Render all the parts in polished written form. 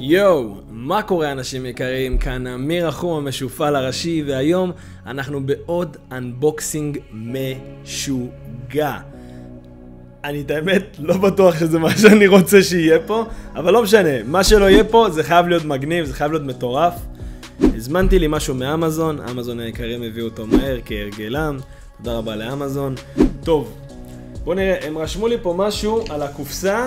יואו, מה קורה אנשים יקרים? כאן אמיר החום המשופל הראשי, והיום אנחנו בעוד אנבוקסינג משוגע. אני את האמת לא בטוח שזה מה שאני רוצה שיהיה פה, אבל לא משנה, מה שלא יהיה פה זה חייב להיות מגניב, זה חייב להיות מטורף. הזמנתי לי משהו מאמזון, אמזון היקרים הביאו אותו מהר כהרגלם, תודה רבה לאמזון. טוב, בואו נראה, הם רשמו לי פה משהו על הקופסה.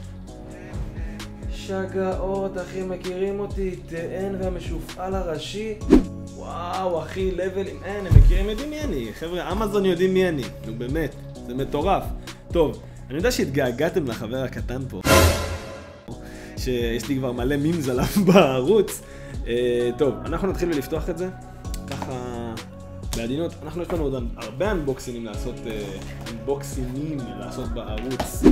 שגעות, אחי, מכירים אותי, תאן והמשופעל הראשי. וואו, אחי, לבלים, אין, הם מכירים, יודעים מי אני. חבר'ה, אמזון יודעים מי אני. נו, באמת, זה מטורף. טוב, אני יודע שהתגעגעתם לחבר הקטן פה, שיש לי כבר מלא מימס עליו בערוץ. טוב, אנחנו נתחיל לפתוח את זה. ככה, בעדינות, יש לנו עוד הרבה אנבוקסינים לעשות בערוץ.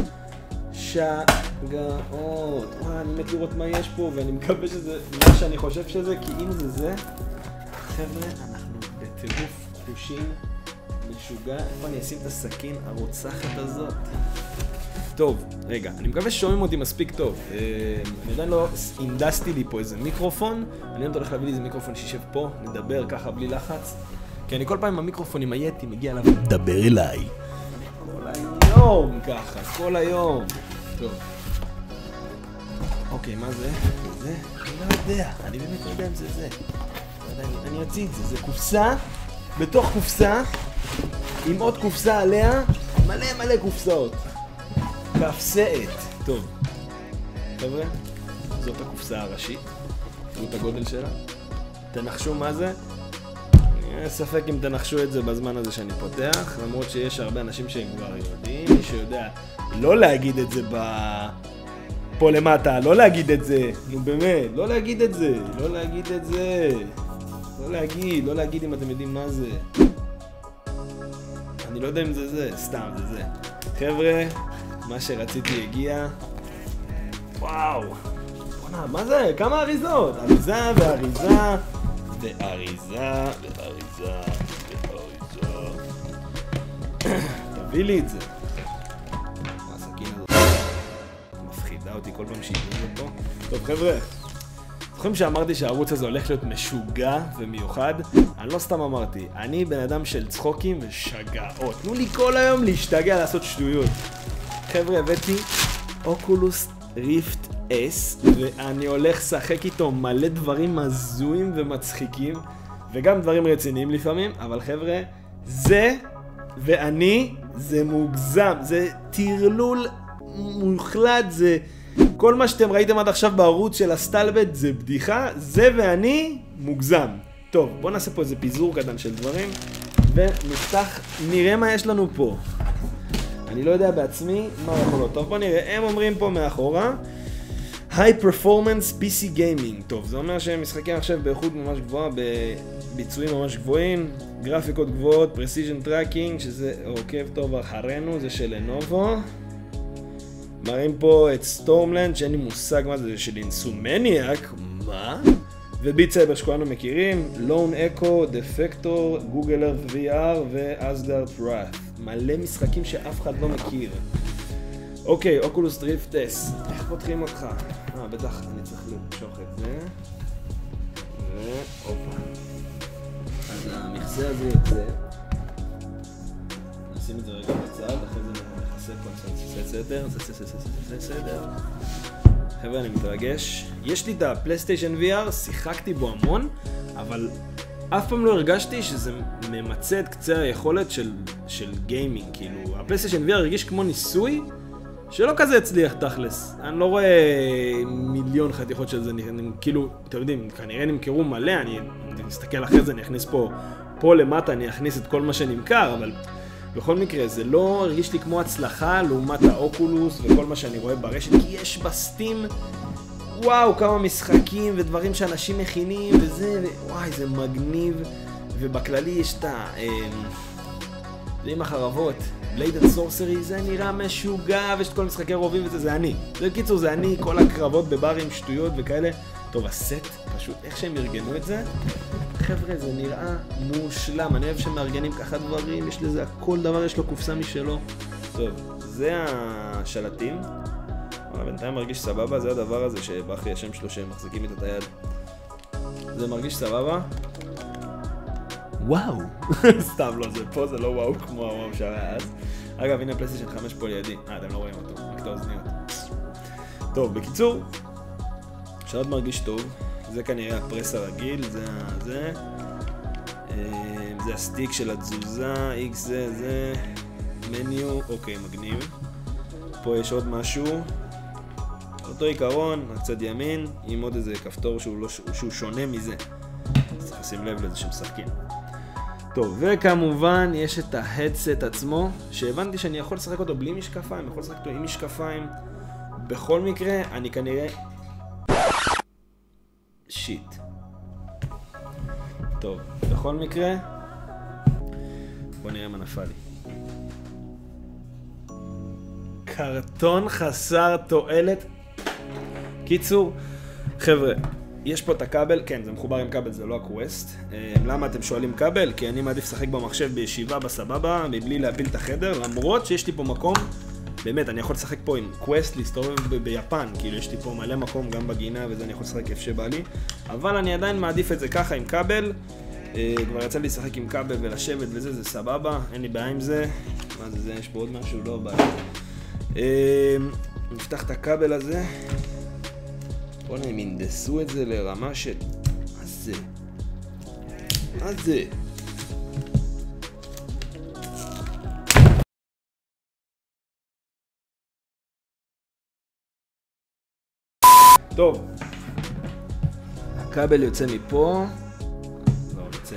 שגעות, אני מת לראות מה יש פה, ואני מקווה שזה מה שאני חושב שזה, כי אם זה חבר'ה, אנחנו בטירוף חושים משוגע. איפה אני אשים את הסכין הרוצחת הזאת? טוב, רגע, אני מקווה ששומעים אותי מספיק טוב. אני עדיין לא אינדסתי לי פה איזה מיקרופון, אני עוד הולך להביא לי איזה מיקרופון שישב פה, נדבר ככה בלי לחץ, כי אני כל פעם עם המיקרופון עם היתי מגיע אליו, דבר אליי כל היום ככה, כל היום. טוב. אוקיי, מה זה? זה? אני לא יודע. אני באמת לא יודע אם זה. אני אוציא את זה. זה קופסה, בתוך קופסה, עם עוד קופסה עליה, מלא קופסאות. קפסאת. טוב. חבר'ה, זאת הקופסה הראשית. תראו את הגודל שלה. תנחשו מה זה? אני ספק אם תנחשו את זה בזמן הזה שאני פותח, למרות שיש הרבה אנשים שהם כבר יודעים. מי שיודע לא להגיד את זה פה למטה, לא להגיד את זה, נו באמת, לא להגיד את זה, לא להגיד אם אתם יודעים מה זה. אני לא יודע אם זה, סתם זה. חבר'ה, מה שרציתי הגיע. וואו, מה זה? כמה אריזות? אריזה ואריזה ואריזה ואריזה ואריזה. תביא לי את זה. מפחידה אותי כל פעם שידעו את פה. טוב חבר'ה, זוכרים שאמרתי שהערוץ הזה הולך להיות משוגע ומיוחד? אני לא סתם אמרתי, אני בן אדם של צחוקים ושגעות. תנו לי כל היום להשתגע לעשות שטויות. חבר'ה, הבאתי אוקולוס ריפט S, ואני הולך לשחק איתו מלא דברים מזויים ומצחיקים, וגם דברים רציניים לפעמים, אבל חבר'ה, זה ואני, זה מוגזם, זה טרלול מוחלט, זה כל מה שאתם ראיתם עד עכשיו בערוץ של הסטלבט זה בדיחה, זה ואני מוגזם. טוב, בואו נעשה פה איזה פיזור קטן של דברים, ונפתח, נראה מה יש לנו פה. אני לא יודע בעצמי מה יכול להיות. טוב, בואו נראה, הם אומרים פה מאחורה, High Performance PC Gaming. טוב, זה אומר שהם משחקים עכשיו באיכות ממש גבוהה, בביצועים ממש גבוהים, גרפיקות גבוהות, Precision Tracking, שזה עוקב טוב אחרינו, זה של לנובו. מראים פה את סטורמלנד, שאין לי מושג מה זה, של אינסומניאק, מה? וביט סייבר שכולנו מכירים, לון אקו, דפקטור, גוגל ארת VR ואסגרד ראט. מלא משחקים שאף אחד לא מכיר. אוקיי, אוקולוס ריפט S. איך פותחים אותך? בטח אני צריך למשוך את זה. והופה. אז המכסה הזה יוצא. נשים את זה רגע בצד, אחרי זה נכסה פה, סדר. חבר'ה, אני מתרגש. יש לי את הפלייסטיישן VR, שיחקתי בו המון, אבל אף פעם לא הרגשתי שזה ממצה את קצה היכולת של גיימינג. כאילו, הפלייסטיישן VR הרגיש כמו ניסוי, שלא כזה הצליח תכלס. אני לא רואה מיליון חתיכות של זה, כאילו, אתם יודעים, כנראה נמכרו מלא, אני אסתכל אחרי זה, אני אכניס פה למטה, אני אכניס את כל מה שנמכר, אבל בכל מקרה, זה לא הרגיש לי כמו הצלחה לעומת האוקולוס וכל מה שאני רואה ברשת, כי יש בסטים, וואו, כמה משחקים ודברים שאנשים מכינים וזה, וואי, זה מגניב, ובכללי יש את עם החרבות, בלייד אנד סורסרי, זה נראה משוגע, ויש את כל משחקי רובים וזה, זה אני. בקיצור, זה אני, כל הקרבות בברים, שטויות וכאלה. טוב, הסט, פשוט, איך שהם ארגנו את זה, חבר'ה, זה נראה מושלם. אני אוהב שמארגנים ככה דברים, יש לזה, כל דבר יש לו קופסה משלו. טוב, זה השלטים. בינתיים מרגיש סבבה, זה הדבר הזה שבחרי השם שלו שמחזיקים איתו את היד. זה מרגיש סבבה? וואו! סתם לא, זה פה, זה לא וואו כמו הוואו שהיה אז. אגב, הנה פלייסטיישן 5 פה לידי. אתם לא רואים אותו, רק את האוזניות. טוב, בקיצור, שעוד מרגיש טוב. זה כנראה הפרס הרגיל, זה הסטיק של התזוזה, X זה, מניו, אוקיי, מגניב. פה יש עוד משהו, אותו עיקרון, הצד ימין, עם עוד איזה כפתור שהוא שונה מזה. אז צריך לשים לב לזה שמשחקים. טוב, וכמובן יש את ההדסט עצמו, שהבנתי שאני יכול לשחק אותו בלי משקפיים, יכול לשחק אותו עם משקפיים. בכל מקרה, אני כנראה... שיט. טוב, בכל מקרה, בוא נראה מה נפל לי. קרטון חסר תועלת. קיצור, חבר'ה, יש פה את הכבל, כן, זה מחובר עם כבל, זה לא הקווסט. למה אתם שואלים כבל? כי אני מעדיף לשחק במחשב בישיבה בסבבה, מבלי להפיל את החדר, למרות שיש לי פה מקום, באמת, אני יכול לשחק פה עם קווסט, להסתובב ביפן, כאילו יש לי פה מלא מקום גם בגינה וזה, אני יכול לשחק איפה שבא לי, אבל אני עדיין מעדיף את זה ככה עם כבל. כבר יצא לי לשחק עם כבל ולשבת וזה, זה סבבה, אין לי בעיה עם זה. מה זה, יש פה עוד משהו? לא בעיה. נפתח את הכבל הזה. בואו נהם ינדסו את זה לרמה של... מה זה? מה זה? טוב, הכבל יוצא מפה. לא יוצא.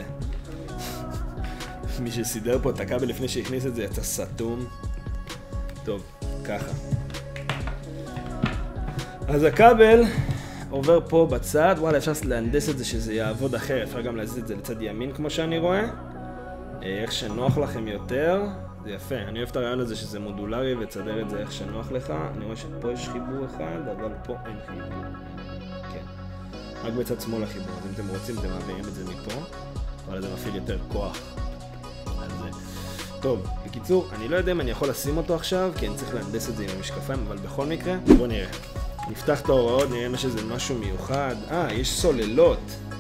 מי שסידר פה את הכבל לפני שהכניס את זה יצא סתום. טוב, ככה. אז הכבל עובר פה בצד, וואלה, אפשר להנדס את זה שזה יעבוד אחרת, אפשר גם להזיז את זה לצד ימין כמו שאני רואה. איך שנוח לכם יותר, זה יפה. אני אוהב את הרעיון הזה שזה מודולרי ותסדר את זה איך שנוח לך. אני רואה שפה יש חיבור אחד, אבל פה אין חיבור. כן. רק בצד שמאל החיבור, אז אם אתם רוצים אתם מעבירים את זה מפה, אבל זה מפעיל יותר כוח. אז זה. טוב, בקיצור, אני לא יודע אם אני יכול לשים אותו עכשיו, כי אני צריך להנדס את זה עם המשקפיים, אבל בכל מקרה, בואו נראה. נפתח את ההוראות, נראה מה שזה משהו מיוחד. יש סוללות.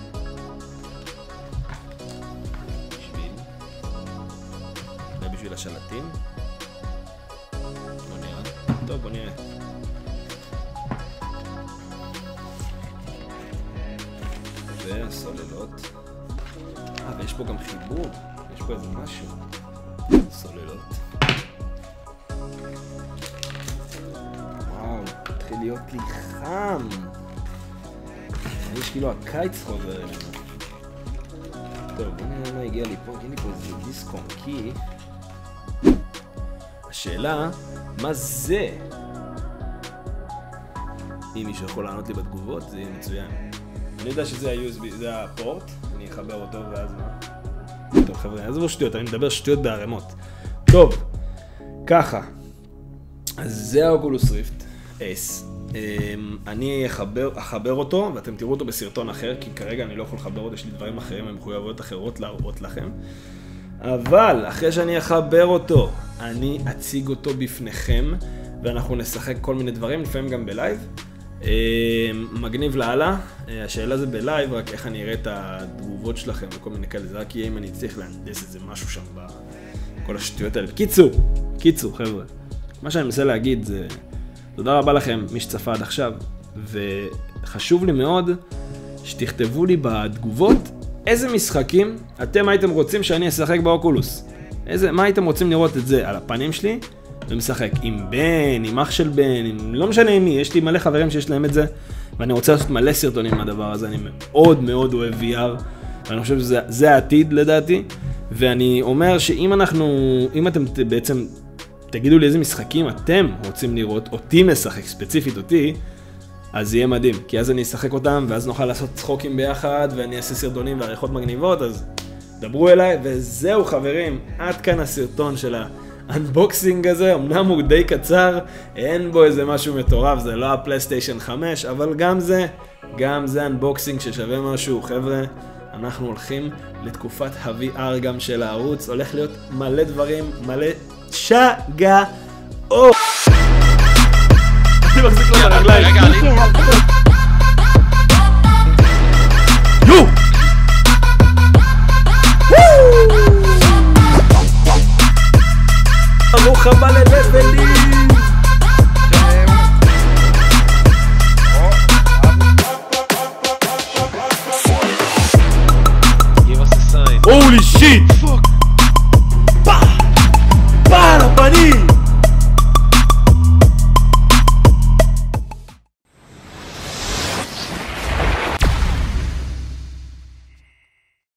בשביל השלטים. בוא נראה. טוב, בוא נראה. והסוללות. ויש פה גם חיבור. יש פה איזה משהו. סוללות. וואו, התחיל להיות לי חם. יש כאילו הקיץ חוזר אלינו. טוב, בוא נראה מה הגיע לי פה. הגיע לי פה איזה דיסק און קי. השאלה, מה זה? אם מישהו יכול לענות לי בתגובות, זה יהיה מצוין. אני יודע שזה ה-USB, זה הפורט, אני אחבר אותו ואז מה? טוב חבר'ה, עזבו שטויות, אני מדבר שטויות בערימות. טוב, ככה. אז זה האוקולוס ריפט אייס. אני אחבר אותו, ואתם תראו אותו בסרטון אחר, כי כרגע אני לא יכול לחבר אותו, יש לי דברים אחרים, הם מחויבויות אחרות להראות לכם. אבל אחרי שאני אחבר אותו, אני אציג אותו בפניכם, ואנחנו נשחק כל מיני דברים, לפעמים גם בלייב. מגניב לעלה, השאלה זה בלייב, רק איך אני אראה את התגובות שלכם וכל מיני כאלה, זה רק יהיה אם אני צריך להנדס את זה משהו שם בכל השטויות האלה. קיצור חבר'ה, מה שאני מנסה להגיד זה תודה רבה לכם מי שצפה עד עכשיו, וחשוב לי מאוד שתכתבו לי בתגובות איזה משחקים אתם הייתם רוצים שאני אשחק באוקולוס. מה הייתם רוצים לראות את זה על הפנים שלי ומשחק עם בן, עם אח של בן, לא משנה עם מי, יש לי מלא חברים שיש להם את זה ואני רוצה לעשות מלא סרטונים מהדבר הזה, אני מאוד מאוד אוהב VR ואני חושב שזה העתיד לדעתי, ואני אומר שאם אתם בעצם תגידו לי איזה משחקים אתם רוצים לראות אותי משחק, ספציפית אותי, אז יהיה מדהים, כי אז אני אשחק אותם ואז נוכל לעשות צחוקים ביחד ואני אעשה סרטונים ועריכות מגניבות, אז דברו אליי. וזהו חברים, עד כאן הסרטון של האנבוקסינג הזה. אמנם הוא די קצר, אין בו איזה משהו מטורף, זה לא הפלייסטיישן 5, אבל גם זה אנבוקסינג ששווה משהו. חבר'ה, אנחנו הולכים לתקופת ה-VR גם של הערוץ, הולך להיות מלא דברים, מלא שגעות. אני מחזיק לו את הרגליים. רגע, אני... יו! ברוך הבא